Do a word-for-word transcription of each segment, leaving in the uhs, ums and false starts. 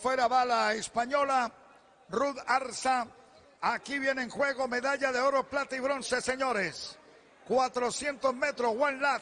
afuera va la española Ruth Arza. Aquí viene en juego medalla de oro, plata y bronce, señores. cuatrocientos metros, one lap.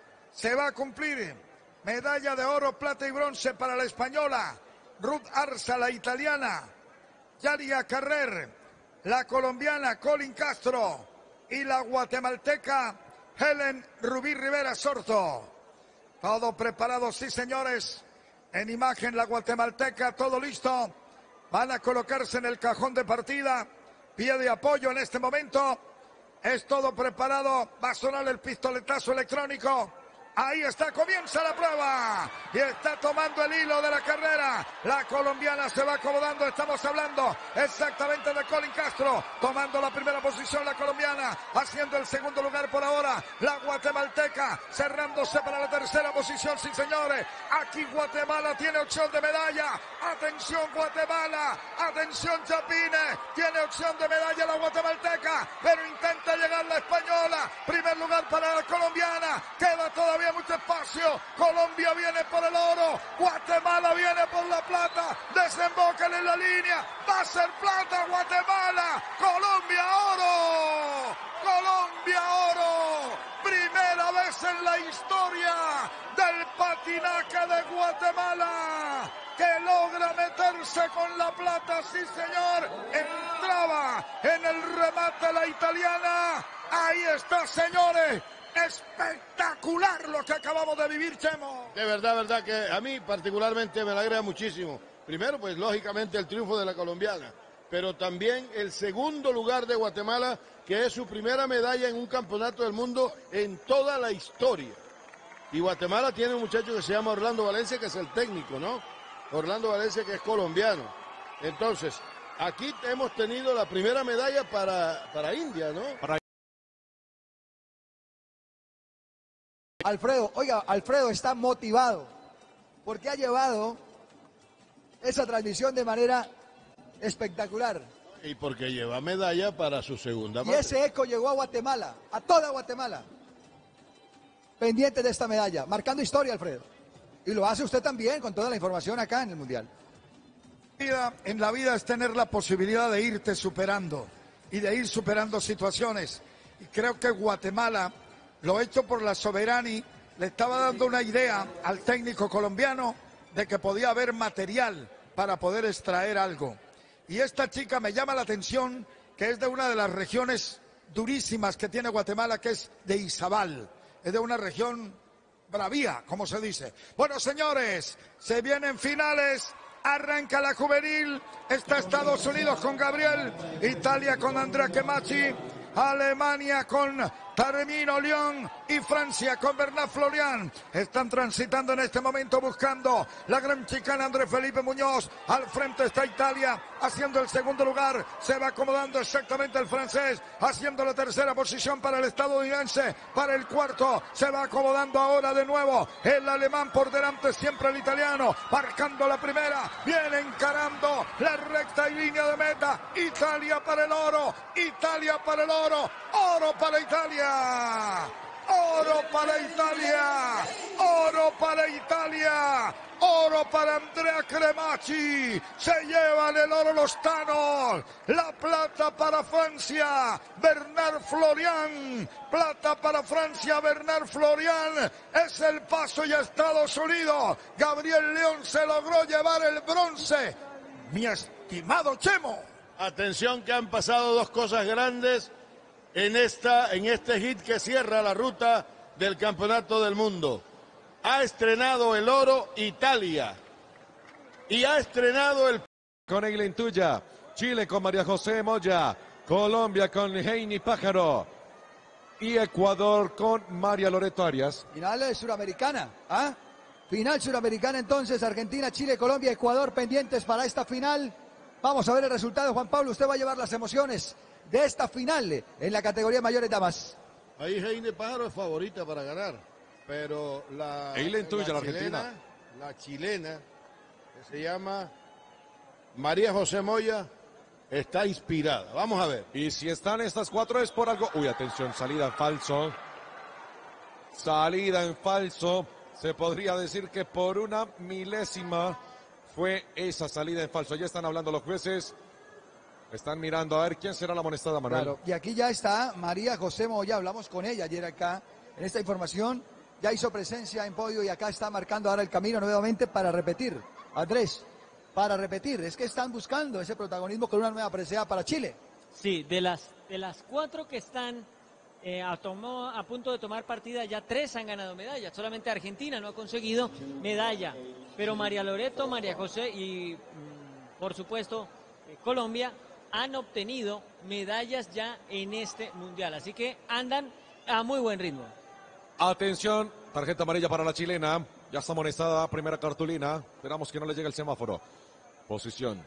Se va a cumplir. Medalla de oro, plata y bronce para la española Ruth Arza, la italiana Yaria Carrer, la colombiana Colin Castro y la guatemalteca Helen Rubí Rivera Sorto. Todo preparado, sí, señores. En imagen la guatemalteca, todo listo. Van a colocarse en el cajón de partida. Pie de apoyo en este momento. Es todo preparado. Va a sonar el pistoletazo electrónico. Ahí está, comienza la prueba. Y está tomando el hilo de la carrera. La colombiana se va acomodando. Estamos hablando exactamente de Colin Castro. Tomando la primera posición la colombiana. Haciendo el segundo lugar por ahora la guatemalteca. Cerrándose para la tercera posición, sí, señores. Aquí Guatemala tiene opción de medalla. Atención Guatemala. Atención Chapines. Tiene opción de medalla la guatemalteca. Pero intenta llegar la española. Primer lugar para la colombiana. Queda todavía mucho espacio. Colombia viene por el oro. Guatemala viene por la plata. Desembocan en la línea. Va a ser plata Guatemala. Colombia oro. Colombia oro. Primera vez en la historia del patinaje de Guatemala que logra meterse con la plata. Sí, señor. Entraba en el remate la italiana. Ahí está, señores. Espectacular lo que acabamos de vivir, Chemo. De verdad, verdad que a mí particularmente me alegra muchísimo. Primero, pues lógicamente el triunfo de la colombiana, pero también el segundo lugar de Guatemala, que es su primera medalla en un campeonato del mundo en toda la historia. Y Guatemala tiene un muchacho que se llama Orlando Valencia, que es el técnico, ¿no? Orlando Valencia, que es colombiano. Entonces, aquí hemos tenido la primera medalla para, para India, ¿no? Para Alfredo, oiga, Alfredo está motivado porque ha llevado esa transmisión de manera espectacular. Y porque lleva medalla para su segunda. Y ese eco llegó a Guatemala, a toda Guatemala, pendiente de esta medalla, marcando historia, Alfredo. Y lo hace usted también con toda la información acá en el Mundial. En la vida es tener la posibilidad de irte superando y de ir superando situaciones. Y creo que Guatemala, lo hecho por la Soberani, le estaba dando una idea al técnico colombiano de que podía haber material para poder extraer algo. Y esta chica me llama la atención, que es de una de las regiones durísimas que tiene Guatemala, que es de Izabal. Es de una región bravía, como se dice. Bueno, señores, se vienen finales. Arranca la juvenil. Está Estados Unidos con Gabriel. Italia con Andrea Chemachi. Alemania con Taremino León y Francia con Bernard Florian. Están transitando en este momento buscando la gran chicana André Felipe Muñoz. Al frente está Italia haciendo el segundo lugar. Se va acomodando exactamente el francés, haciendo la tercera posición para el estadounidense. Para el cuarto se va acomodando ahora de nuevo el alemán, por delante siempre el italiano, marcando la primera. Viene encarando la recta y línea de meta. Italia para el oro. Italia para el oro. Oro para Italia. Oro para Italia, oro para Italia, oro para Andrea Chemachi. Se llevan el oro los tanos. La plata para Francia, Bernard Florian. Plata para Francia, Bernard Florian. Es el paso y Estados Unidos. Gabriel León se logró llevar el bronce. Mi estimado Chemo. Atención, que han pasado dos cosas grandes en esta, en este hit que cierra la ruta del Campeonato del Mundo. Ha estrenado el oro Italia y ha estrenado el... Con Eileen Tuya, Chile con María José Moya, Colombia con Heini Pájaro y Ecuador con María Loreto Arias. Final de Suramericana, ¿ah? Final Suramericana entonces, Argentina, Chile, Colombia, Ecuador pendientes para esta final. Vamos a ver el resultado, Juan Pablo, usted va a llevar las emociones de esta final en la categoría mayores damas. Ahí Heine Pájaro es favorita para ganar, pero la, Eileen Tuya, la, la argentina, chilena, la chilena, que se llama María José Moya, está inspirada. Vamos a ver. Y si están estas cuatro es por algo. Uy, atención, salida en falso. Salida en falso. Se podría decir que por una milésima fue esa salida en falso. Ya están hablando los jueces. Están mirando a ver quién será la amonestada, Manuel. Claro, y aquí ya está María José Moya, hablamos con ella ayer acá en esta información. Ya hizo presencia en podio y acá está marcando ahora el camino nuevamente para repetir. Andrés, para repetir, es que están buscando ese protagonismo con una nueva presea para Chile. Sí, de las, de las cuatro que están eh, a, tomó, a punto de tomar partida, ya tres han ganado medalla. Solamente Argentina no ha conseguido medalla. Pero María Loreto, María José y, mm, por supuesto, eh, Colombia han obtenido medallas ya en este mundial. Así que andan a muy buen ritmo. Atención, tarjeta amarilla para la chilena. Ya está amonestada, primera cartulina. Esperamos que no le llegue el semáforo. Posición.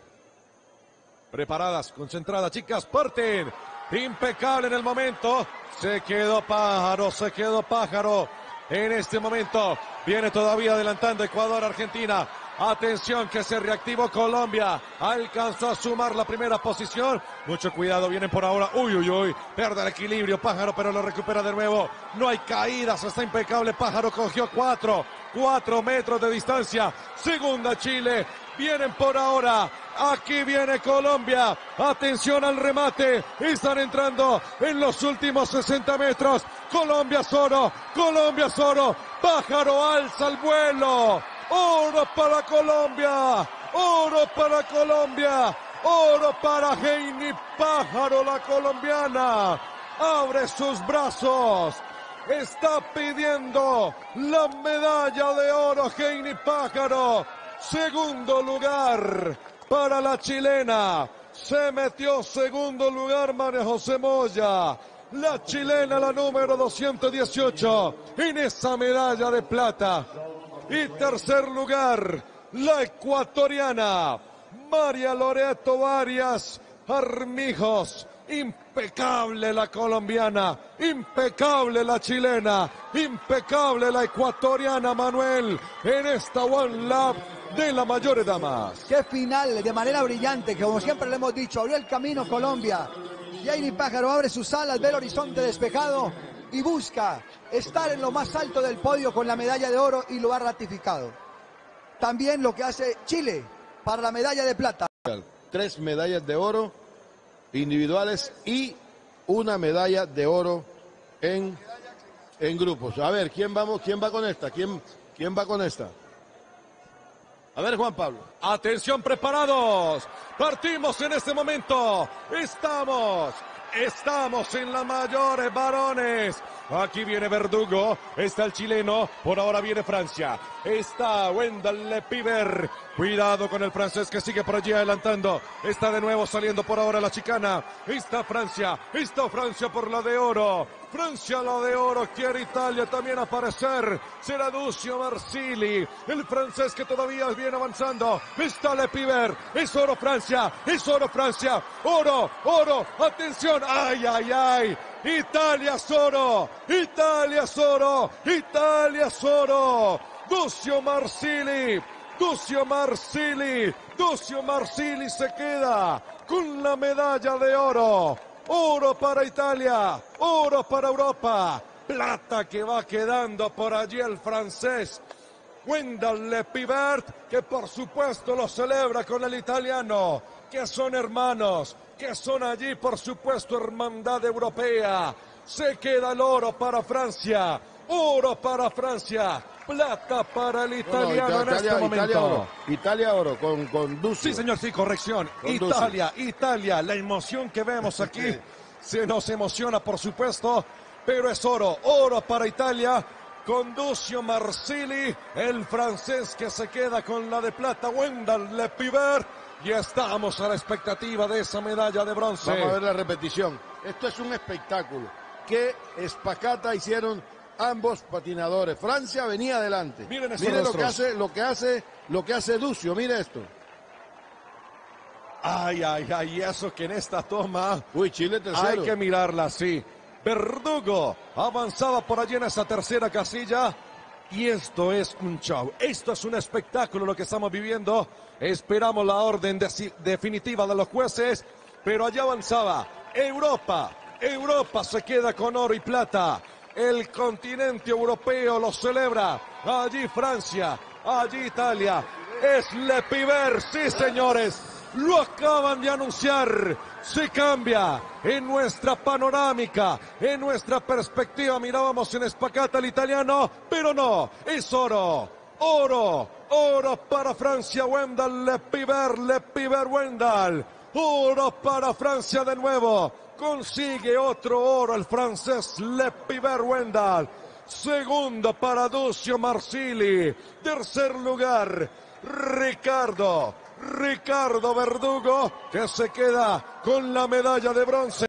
Preparadas, concentradas, chicas, parten. Impecable en el momento. Se quedó Pájaro, se quedó Pájaro. En este momento viene todavía adelantando Ecuador, Argentina. Atención que se reactivó Colombia. Alcanzó a sumar la primera posición. Mucho cuidado, vienen por ahora. Uy, uy, uy. Pierde el equilibrio Pájaro, pero lo recupera de nuevo. No hay caídas, está impecable. Pájaro cogió cuatro. Cuatro metros de distancia. Segunda Chile. Vienen por ahora. Aquí viene Colombia. Atención al remate. Están entrando en los últimos sesenta metros. Colombia es oro. Colombia es oro. Pájaro alza el vuelo. Oro para Colombia. Oro para Colombia. Oro para Heini Pájaro, la colombiana. Abre sus brazos. Está pidiendo la medalla de oro Heini Pájaro. Segundo lugar para la chilena. Se metió segundo lugar María José Moya. La chilena, la número doscientos dieciocho. En esa medalla de plata. Y tercer lugar, la ecuatoriana. María Loreto Varias Armijos. Impecable la colombiana, impecable la chilena, impecable la ecuatoriana Manuel en esta One Lap de las mayores damas. Qué final de manera brillante, que como siempre le hemos dicho, abrió el camino Colombia. Heini Pájaro abre sus alas, ve el horizonte despejado y busca estar en lo más alto del podio con la medalla de oro y lo ha ratificado. También lo que hace Chile para la medalla de plata. Tres medallas de oro individuales y una medalla de oro en, en grupos. A ver, ¿quién vamos? ¿Quién va con esta? ¿Quién, quién va con esta? A ver, Juan Pablo. Atención, preparados. Partimos en este momento. Estamos, estamos en las mayores varones. Aquí viene Verdugo, está el chileno, por ahora viene Francia. Está Wendell Lepiver. Cuidado con el francés que sigue por allí adelantando. Está de nuevo saliendo por ahora la chicana. Está Francia, está Francia por la de oro. Francia la de oro, quiere Italia también aparecer. Será Duccio Marsili, el francés que todavía viene avanzando. Está Lepiver, es oro Francia, es oro Francia. Oro, oro, atención, ay, ay, ay. Italia es oro, Italia es oro, Italia es oro. Duccio Marsili, Duccio Marsili, Duccio Marsili se queda con la medalla de oro. Oro para Italia, oro para Europa. Plata que va quedando por allí el francés Wendell Lepivert, que por supuesto lo celebra con el italiano, que son hermanos, que son allí por supuesto hermandad europea. Se queda el oro para Francia, oro para Francia, plata para el italiano no, no, Italia, en este momento. Italia oro, Italia oro con, con Duccio. Sí señor, sí, corrección. Con Italia, Duccio. Italia, la emoción que vemos aquí se nos emociona por supuesto, pero es oro, oro para Italia. Con Duccio Marsili, el francés que se queda con la de plata, Wendell Lepivert. Y estamos a la expectativa de esa medalla de bronce. Vamos a ver la repetición. Esto es un espectáculo. Qué espacata hicieron ambos patinadores. Francia venía adelante. Miren Mire lo que hace, lo que hace, lo que hace Duccio. Mire esto. Ay, ay, ay, eso que en esta toma. Uy, Chile tercero. Hay que mirarla así. Verdugo avanzaba por allí en esa tercera casilla. Y esto es un show. Esto es un espectáculo lo que estamos viviendo. Esperamos la orden de, definitiva de los jueces. Pero allá avanzaba Europa. Europa se queda con oro y plata. El continente europeo lo celebra. Allí Francia, allí Italia. es Le Piver, sí señores, lo acaban de anunciar, se cambia en nuestra panorámica, en nuestra perspectiva, mirábamos en espacata al italiano, pero no, es oro, oro, oro para Francia, Wendal, Le Piver, Le Piver, Wendal, oro para Francia de nuevo, consigue otro oro el francés Le Piver, Wendal. Segundo para Duccio Marsili. Tercer lugar, Ricardo. Ricardo Verdugo, que se queda con la medalla de bronce.